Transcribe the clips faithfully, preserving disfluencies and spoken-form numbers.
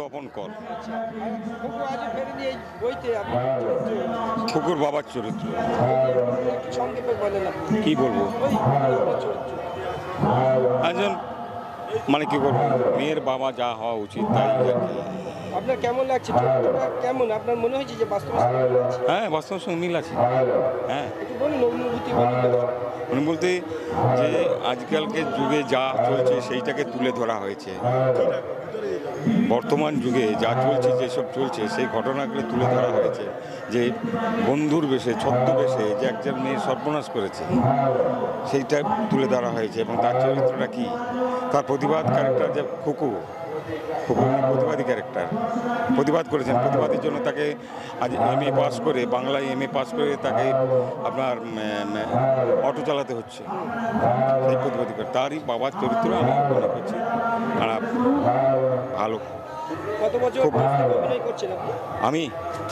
তপন কর। আচ্ছা, আর খোকো আজও ফেরেনি এই বইতে আপনি খোকুর বাবার চরিত্র। একটু সংক্ষেপে বলেন আপনি। কি বলবো? ওই আপনার চরিত্র। একজন মানে কি বলবো, মেয়ের বাবা যা হওয়া উচিত তাই আর কি। আপনার কেমন লাগছে চরিত্রটা কেমন? আপনার মনে হয়েছে যে বাস্তবের সঙ্গে মিল আছে? হ্যাঁ, বাস্তবের সঙ্গে মিল আছে। হ্যাঁ, একটু বলুন অনুভূতি বলুন। মানে বলতে যে আজকালকে যুগে যা চলছে সেইটাকে তুলে ধরা হয়েছে। বর্তমান যুগে যা চলছে, যেসব চলছে সেই ঘটনাগুলো তুলে ধরা হয়েছে। যে বন্ধুর বেশে ছদ্মবেশে যে একজন মেয়ে সর্বনাশ করেছে সেইটা তুলে ধরা হয়েছে, এবং তার চরিত্রটা কি, তার প্রতিবাদ ক্যারেক্টার যে খুকু খুকু প্রতিবাদী ক্যারেক্টার, প্রতিবাদ করেছেন। প্রতিবাদের জন্য তাকে আজ এম এ পাস করে, বাংলায় এম এ পাস করে তাকে আপনার অটো চালাতে হচ্ছে। সেই প্রতিবাদী করে তারই বাবার চরিত্র আমি মনে করছি খারাপ ভালো। কত বছর খুব অভিনয় করছেন আপনি? আমি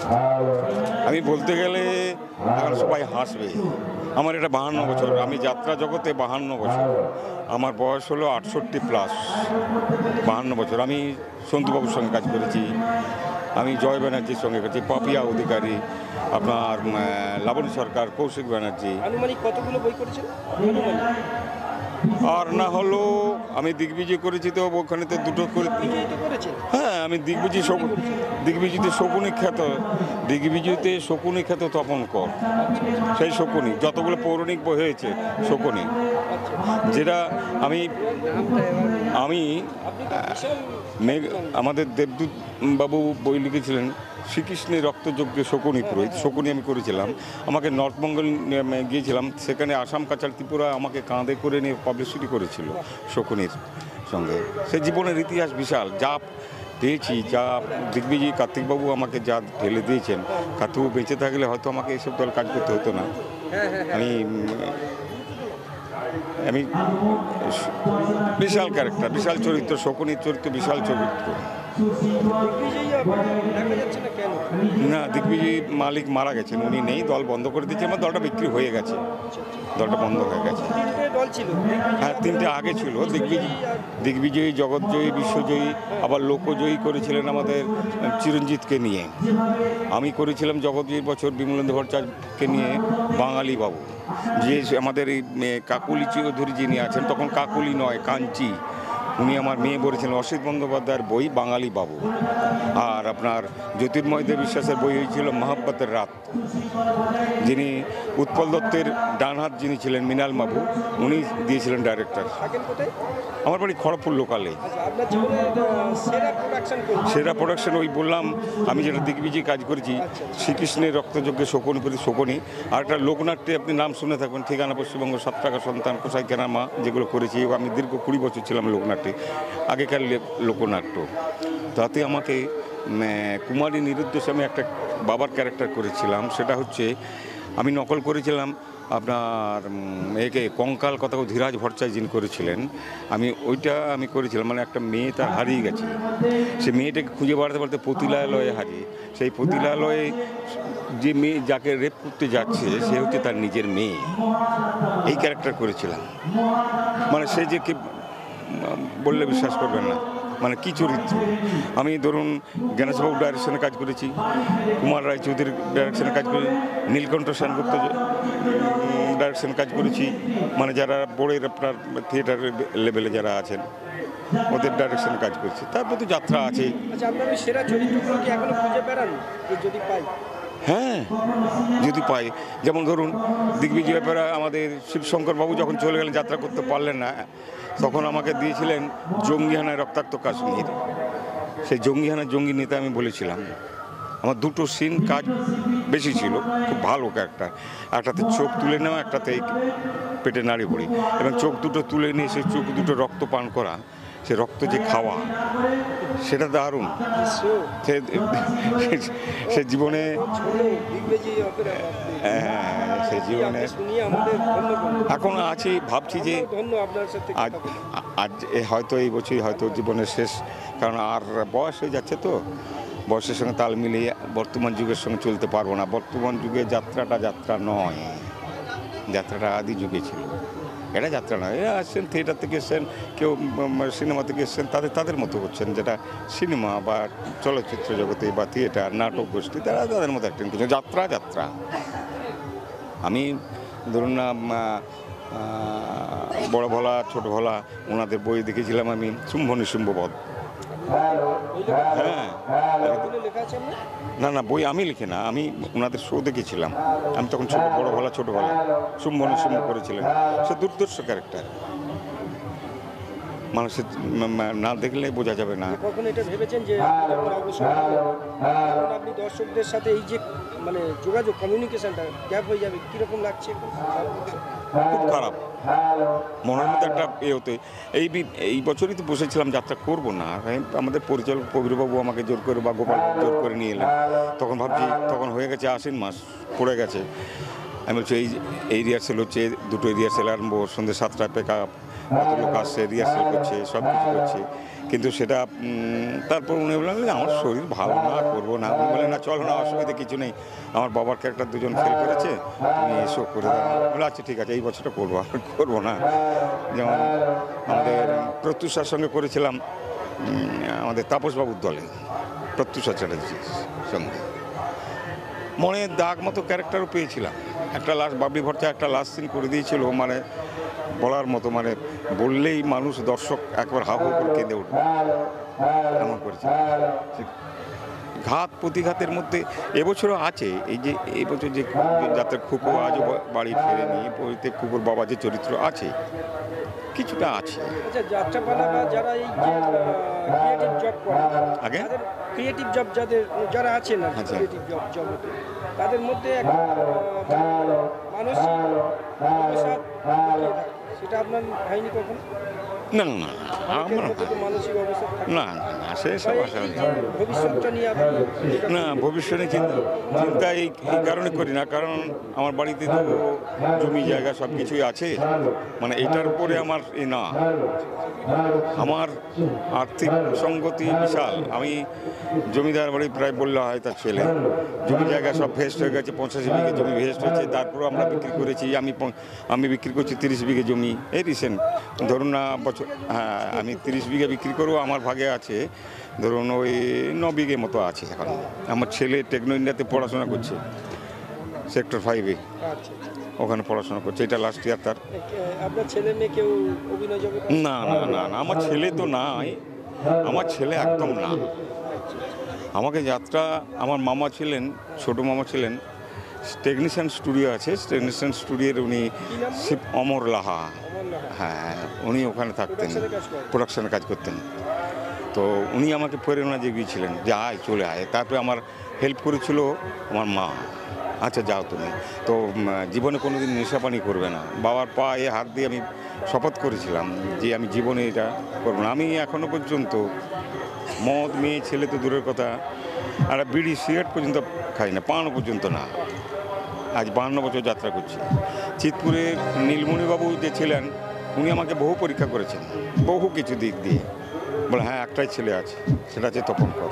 আমি বলতে গেলে এখন সবাই হাসবে, আমার এটা বাহান্ন বছর, আমি যাত্রা জগতে বাহান্ন বছর, আমার বয়স হলো আটষট্টি প্লাস। বাহান্ন বছর আমি সন্তুবাবুর সঙ্গে কাজ করেছি, আমি জয় ব্যানার্জির সঙ্গে করেছি, পাপিয়া অধিকারী, আপনার লাবণী সরকার, কৌশিক ব্যানার্জি। আনুমানিক কতগুলো বই করেছেন? আনুমানিক আর না হলো আমি দিগ্বিজয় করেছি, তো ওখানে তো দুটো করে। বিজয়ী তো করেছেন। হ্যাঁ, আমি দিগ্বিজয় শোক দিগ্বিজয়তে শকুনি খ্যাত, দিগ্বিজয়তে শকুনি খ্যাত তপন কর। সেই শকুনি যতগুলো পৌরাণিক বই হয়েছে শকুনি, যেটা আমি আমি মেঘ আমাদের দেবদূত বাবু বই লিখেছিলেন শ্রীকৃষ্ণের রক্তযজ্ঞে শকুনি পুরোহিত, শকুনি আমি করেছিলাম। আমাকে নর্থ বেঙ্গল গিয়েছিলাম, সেখানে আসাম কাছাড় ত্রিপুরা আমাকে কাঁধে করে নিয়ে পাবলিসিটি করেছিল শকুনির সঙ্গে। সে জীবনের ইতিহাস বিশাল, যা পেয়েছি, যা দিগ্বিজয়ী কার্তিকবাবু আমাকে যা ঢেলে দিয়েছেন, কার্তিকবাবু বেঁচে থাকলে হয়তো আমাকে এইসব দল কাজ করতে হতো না। আমি আমি বিশাল ক্যারেক্টার, বিশাল চরিত্র, শকুনির চরিত্র বিশাল চরিত্র। না, দিগ্বিজয়ী মালিক মারা গেছেন, উনি নেই, দল বন্ধ করে দিয়েছে, আমার দলটা বিক্রি হয়ে গেছে, দলটা বন্ধ হয়ে গেছে। দল ছিল, হ্যাঁ, তিনটে আগে ছিল, দিগ্বিজয়ী দিগ্বিজয়ী জগৎজয়ী, বিশ্বজয়ী, আবার লোকজয়ী করেছিলেন আমাদের চিরঞ্জিতকে নিয়ে। আমি করেছিলাম জগৎজয়ীর বছর বিমলেন্দু ভট্টাচার্যকে নিয়ে বাঙালি বাবু, যে আমাদের এই কাকুলি চৌধুরী যিনি আছেন, তখন কাকুলি নয় কাঞ্চি, উনি আমার মেয়ে বলেছিলেন। অসিত বন্দ্যোপাধ্যায়ের বই বাঙালি বাবু। আর আপনার জ্যোতির্ময় দেব বিশ্বাসের বই হয়েছিল মহাব্বতের রাত, যিনি উৎপল দত্তের ডানহাত যিনি ছিলেন মৃণাল বাবু, উনি দিয়েছিলেন ডাইরেক্টর। আমার বাড়ি খড়গপুর লোকালে। সেরা প্রোডাকশন ওই বললাম আমি যেটা দিগ্বিজয়ী কাজ করেছি, শ্রীকৃষ্ণের রক্তযজ্ঞে শকুনি প্রতি শকুনি, আর একটা লোকনাট্যে আপনি নাম শুনে থাকবেন, ঠিকানা পশ্চিমবঙ্গ, সাত টাকা সন্তান, কোথায় কেনা মা, যেগুলো করেছি। আমি দীর্ঘ কুড়ি বছর ছিলাম লোকনাট্যে, আগেকার লোকনাট্য। তাতে আমাকে কুমারী নিরুদ্দেশে আমি একটা বাবার ক্যারেক্টার করেছিলাম, সেটা হচ্ছে আমি নকল করেছিলাম আপনার একে কঙ্কাল কথা ধীরাজ ভট্টাচার্য যিনি করেছিলেন, আমি ওইটা আমি করেছিলাম। মানে একটা মেয়ে তার হারিয়ে গেছে, সে মেয়েটাকে খুঁজে বেড়াতে পারতে পতিলালয়ে হারিয়ে, সেই পতিলালয়ে যে মেয়ে যাকে রেপ করতে যাচ্ছে সে হচ্ছে তার নিজের মেয়ে, এই ক্যারেক্টার করেছিলাম। মানে সে যে কি বললে বিশ্বাস করবেন না, মানে কী চরিত্র। আমি ধরুন জ্ঞানেশবাবুর ডাইরেকশনে কাজ করেছি, কুমার রায়চৌধুরীর ডাইরেকশনে কাজ করেছি, নীলকণ্ঠ সেনগুপ্ত ডাইরেকশনে কাজ করেছি, মানে যারা বোর্ডের আপনার থিয়েটার লেভেলে যারা আছেন ওদের ডাইরেকশনে কাজ করছি। তারপর তো যাত্রা আছে। হ্যাঁ, যদি পাই, যেমন ধরুন দিগ্বিজয় ব্যাপারে আমাদের শিবশঙ্করবাবু যখন চলে গেলেন, যাত্রা করতে পারলেন না, তখন আমাকে দিয়েছিলেন জঙ্গিহানায় রক্তাক্ত কাশ্মীর। সেই জঙ্গিহানার জঙ্গি নেতা আমি বলেছিলাম। আমার দুটো সিন কাজ বেশি ছিল, খুব ভালো ক্যারেক্টার। একটাতে চোখ তুলে নেওয়া, একটাতে পেটে নাড়ি পড়ি, এবং চোখ দুটো তুলে নিয়ে সেই চোখ দুটো রক্ত পান করা, সে রক্ত যে খাওয়া, সেটা দারুণ। সে জীবনে সে জীবনে এখন আছি, ভাবছি যে আজ আজ হয়তো এই বছরই হয়তো জীবনের শেষ, কারণ আর বয়স হয়ে যাচ্ছে, তো বয়সের সঙ্গে তাল মিলিয়ে বর্তমান যুগের সঙ্গে চলতে পারবো না। বর্তমান যুগে যাত্রাটা যাত্রা নয়, যাত্রাটা আদি যুগে ছিল। এটা যাত্রা নয়, এরা আসছেন থিয়েটার থেকে এসছেন, কেউ সিনেমা থেকে এসছেন, তাদের তাদের মতো করছেন, যেটা সিনেমা বা চলচ্চিত্র জগতে বা থিয়েটার নাটক গোষ্ঠী তারা তাদের মতো অ্যাক্টিং করছেন। যাত্রা যাত্রা আমি ধরুন না বড় ভোলা ছোট ভোলা ওনাদের বই দেখেছিলাম আমি, শুম্ভ নিশুম্ভবধ। হ্যাঁ, লেখা আছে আপনার? না না বই আমি লিখি না, আমি ওনাদের শো দেখেছিলাম। আমি তখন ছোট বড় ভোলা ছোট ভোলা শুম্ভ নিশুম্ভ করেছিলেন। সে দুর্দর্শ ক্যারেক্টার, মানুষের না দেখলে বোঝা যাবে না। কখন এটা ভেবেছেন যে আপনি যখন অবসর নেবেন, তখন আপনি দর্শকদের সাথে এই যে মানে যোগাযোগ কমিউনিকেশনটা গ্যাপ হয়ে যাবে, কীরকম লাগছে এখন? খুব খারাপ, মনের মধ্যে একটা এ হতে এই বি- এই বছরই তো বসেছিলাম যাত্রা করব না, আমি- আমাদের পরিচালক কবিরবাবু আমাকে জোর করে বা গোপাল জোর করে নিয়ে এলেন। তখন ভাবছি তখন হয়ে গেছে আশ্বিন মাস পড়ে গেছে। আমি বলছি এই এই রিহার্সেল হচ্ছে, দুটো রিহার্সেল আরম্ভ, সন্ধ্যে সাতটায় পেক আপ, কত লোক আসছে, রিহার্সেল করছে, সব কিছু করছে, কিন্তু সেটা উম, তারপর উনি বললেন যে আমার শরীর ভালো না, করবো না। উনি বললেন না চলো না, অসুবিধা কিছু নেই, আমার বাবার ক্যারেক্টার দুজন ফেল করেছে, তুমি এসো করে দাও। বলে আচ্ছা ঠিক আছে, এই বছরটা করবো, আর করবো না। যেমন আমাদের প্রত্যুষার সঙ্গে করেছিলাম উম, আমাদের তাপসবাবুর দলে, প্রত্যুষা চ্যাটার্জির সঙ্গে মনে দাগ মতো ক্যারেক্টারও পেয়েছিলাম। একটা লাস্ট বাবলি ভট্টাচার্য একটা লাস্ট সিন করে দিয়েছিল, মানে বলার মতো, মানে বললেই মানুষ দর্শক একবার হাউ হাউ করে কেঁদে উঠবে, এমন করেছে। ঘাত প্রতিঘাতের মধ্যে এবছরও আছে। এই যে এবছর যে যাত্রা খুকো আজও বাড়ি ফেরেনি, বইতে খুকুর বাবা যে চরিত্র আছে কিছুটা আছে। আচ্ছা, যাত্রাপালা বা যারা এই যে ক্রিয়েটিভ জব করে, আগে? তাদের ক্রিয়েটিভ জব যাদের যারা আছেন আর আচ্ছা। ক্রিয়েটিভ জব জগতে, তাদের মধ্যে এক আহ, মানসিক অবসাদ লুকিয়ে থাকে। সেটা আপনার হয়নি কখনো? না না না অনেকের আমার মধ্যে তো মানসিক অবসাদ থাকে। না না না সেসব বা আশা এই যে ভবিষ্যৎটা নিয়ে আপনি যেটা না, ভবিষ্যতে চিন্তা চিন্তা এই এই কারণে করি না, কারণ আমার বাড়িতে তো জমি জায়গা সব কিছুই আছে, মানে এটার উপরে আমার এ না, আমার আর্থিক সঙ্গতি বিশাল। আমি জমিদার বাড়ি প্রায় বললে হয় তার ছেলে, জমি জায়গা সব ভেস্ট হয়ে গেছে, পঁচাশি বিঘে জমি ভেস্ট হয়েছে, তারপর আমরা বিক্রি করেছি। আমি প- আমি বিক্রি করছি তিরিশ বিঘে জমি, এই রিসেন্ট ধরুন না বছর, হ্যাঁ আমি তিরিশ বিঘে বিক্রি করবো, আমার ভাগে আছে ধরুন ওই ন বিঘে মতো আছে এখন। আমার ছেলে টেকনো ইন্ডিয়াতে পড়াশোনা করছে, সেক্টর ফাইভে, আচ্ছা, ওখানে পড়াশোনা করছে, এটা লাস্ট ইয়ার তার। আপনার ছেলে মেয়ে কেউ অভিনয় জগতে? না না না না আমার ছেলে তো নাই, আমার ছেলে একদম না। আমাকে যাত্রা, আমার মামা ছিলেন, ছোট মামা ছিলেন, টেকনিশিয়ান স্টুডিও আছে, টেকনিশিয়ান স্টুডিওর উনি শিব অমর লাহা, আমার না হয়। হ্যাঁ উনি ওখানে থাকতেন, Production-এ কাজ করেন? প্রোডাকশনে কাজ করতেন। তো উনি আমাকে প্রেরণা জেগিয়েছিলেন যে আয় চলে আয়। তারপরে আমার হেল্প করেছিল আমার মা, আচ্ছা যাও তুমি। তো উম, জীবনে কোনো দিন নেশাপানি করবে না, বাবার পায়ে হাত দিয়ে আমি শপথ করেছিলাম যে আমি জীবনে এটা করবো না। আমি এখনও পর্যন্ত মদ মেয়ে ছেলে তো দূরের কথা, আর বিড়ি সিগারেট পর্যন্ত খাই না, পানও পর্যন্ত না। আজ বাহান্ন বছর যাত্রা করছি। চিতপুরের নীলমণিবাবু যে ছিলেন, উনি আমাকে বহু পরীক্ষা করেছেন, বহু কিছু দিক দিয়ে। বলে হ্যাঁ একটাই ছেলে আছে, সেটা হচ্ছে তপন কর।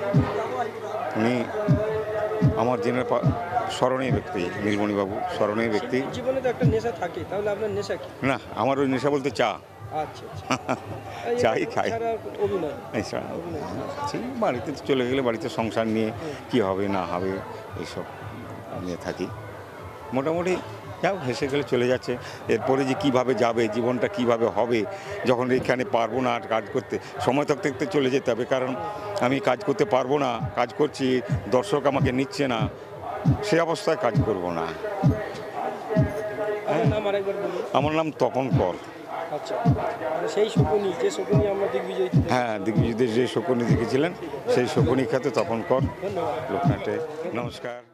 উনি আমার জেনের পা- স্মরণীয় ব্যক্তি, নীলমণিবাবু স্মরণীয় ব্যক্তি। শিল্পীর জীবনে তো একটা নেশা থাকে, তাহলে আপনার নেশা কি? না আমার ওই নেশা বলতে চা, আচ্ছা আচ্ছা। এই চাই খাই। এছাড়া অভিনয় এছাড়া ঠিক বাড়িতে চলে গেলে বাড়িতে সংসার নিয়ে কি হবে না হবে এইসব নিয়ে থাকি। মোটামুটি যাও হেসে গেলে চলে যাচ্ছে। এরপরে যে কিভাবে যাবে, জীবনটা কিভাবে হবে, যখন এখানে পারবো না আর কাজ করতে, সময় থাকতে থাকতে চলে যেতে হবে, কারণ আমি কাজ করতে পারবো না, কাজ করছি দর্শক আমাকে নিচ্ছে না, সে অবস্থায় কাজ করব না। আপনার নাম আরেকবার বলুন। আমার নাম তপন কর। আচ্ছা, মানে সেই শকুনি, যে শকুনি আমরা দিগ্বিজয় থেকে- হ্যাঁ দিগ্বিজয়দের যে শকুনি দেখেছিলেন, সেই শকুনি খ্যাত তপন কর ধন্যবাদ। লোকনাটে। নমস্কার।